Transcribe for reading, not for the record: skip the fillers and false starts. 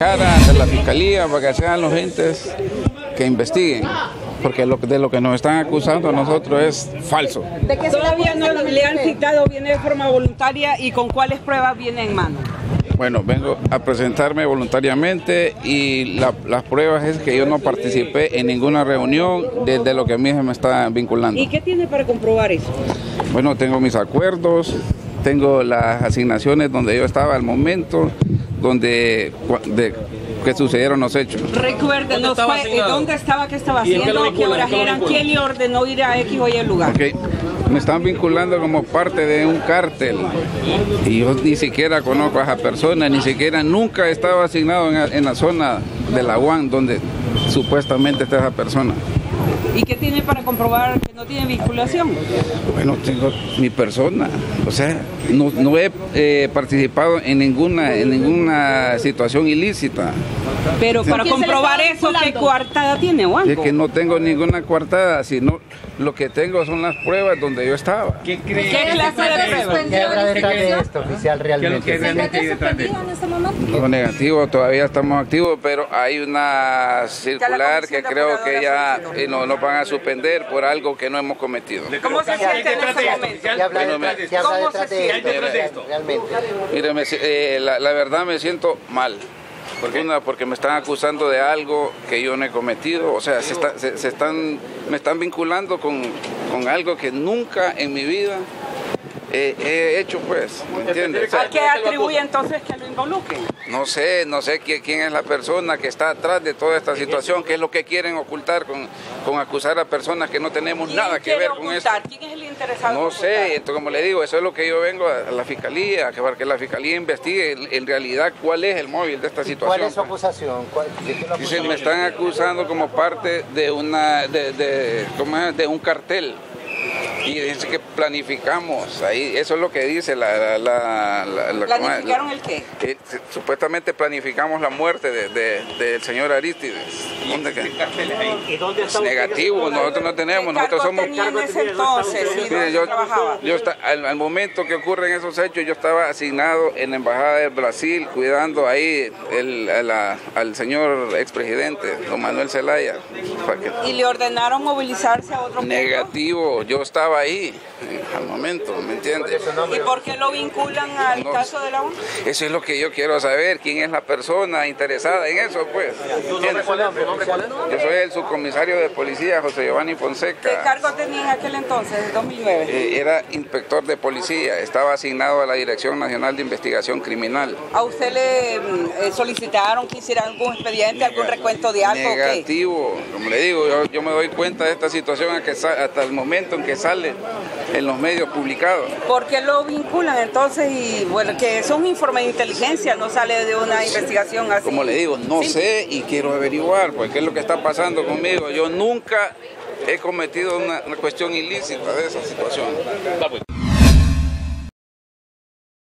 De la fiscalía para que sean los entes que investiguen, porque de lo que nos están acusando a nosotros es falso. ¿De qué todavía no le han citado? ¿Viene de forma voluntaria y con cuáles pruebas viene en mano? Bueno, vengo a presentarme voluntariamente y las pruebas es que yo no participé en ninguna reunión desde lo que a mí se me está vinculando. ¿Y qué tiene para comprobar eso? Bueno, tengo mis acuerdos, tengo las asignaciones donde yo estaba al momento, que sucedieron los hechos. Recuérdenos, ¿dónde estaba, qué estaba haciendo, qué horas eran, quién le ordenó ir a X o Y lugar? Okay. Me están vinculando como parte de un cártel y yo ni siquiera conozco a esa persona, nunca he estado asignado en la zona de la UAN donde supuestamente está esa persona. ¿Y qué tiene para comprobar que no tiene vinculación? Bueno, tengo mi persona, o sea, no he participado en ninguna situación ilícita. Pero para comprobar eso, ¿qué coartada tiene o algo? Es que no tengo ninguna coartada, sino lo que tengo son las pruebas donde yo estaba. ¿Qué clase de pruebas? ¿Qué habrá detrás de esto, oficial, realmente? ¿Se encuentra suspendido en este momento? No, negativo, todavía estamos activos, pero hay una circular que creo que ya nos van a suspender por algo que no hemos cometido. ¿Cómo se siente en este momento? ¿Qué habla detrás de esto, realmente? Mire, la verdad me siento mal. Porque me están acusando de algo que yo no he cometido, o sea, me están vinculando con algo que nunca en mi vida he hecho, pues, ¿me entiendes? ¿A qué atribuye entonces que lo involucren? No sé quién es la persona que está atrás de toda esta situación, qué es lo que quieren ocultar con acusar a personas que no tenemos nada que ver con eso. ¿Quién es el interesado? No sé, entonces, como le digo, eso es lo que yo vengo a la fiscalía, para que la fiscalía investigue en realidad cuál es el móvil de esta situación. ¿Cuál es su acusación? Dicen, me están acusando como parte de un cartel. Y dice que planificamos, ahí, eso es lo que dice ¿Planificaron el qué? Que supuestamente planificamos la muerte del señor Arístides. ¿Dónde qué? ¿Y dónde está negativo, nosotros no tenemos, nosotros somos... Al momento que ocurren esos hechos, yo estaba asignado en la Embajada de Brasil, cuidando ahí al señor expresidente, don Manuel Zelaya. ¿Y le ordenaron movilizarse a otro punto? Negativo, yo estaba ahí al momento, ¿me entiendes? ¿Y por qué lo vinculan al caso de la ONU? Eso es lo que yo quiero saber, quién es la persona interesada en eso, pues. Yo soy el subcomisario de policía, José Giovanni Fonseca. ¿Qué cargo tenía en aquel entonces, en 2009? Era inspector de policía, estaba asignado a la Dirección Nacional de Investigación Criminal. ¿A usted le solicitaron que hiciera algún expediente, algún recuento de algo? Negativo, como le digo, yo me doy cuenta de esta situación hasta el momento en que sale en los medios publicados. ¿Por qué lo vinculan entonces? Y bueno, que es un informe de inteligencia, no sale de una investigación así. Como le digo, no sé y quiero averiguar, pues qué es lo que está pasando conmigo. Yo nunca he cometido una cuestión ilícita de esa situación.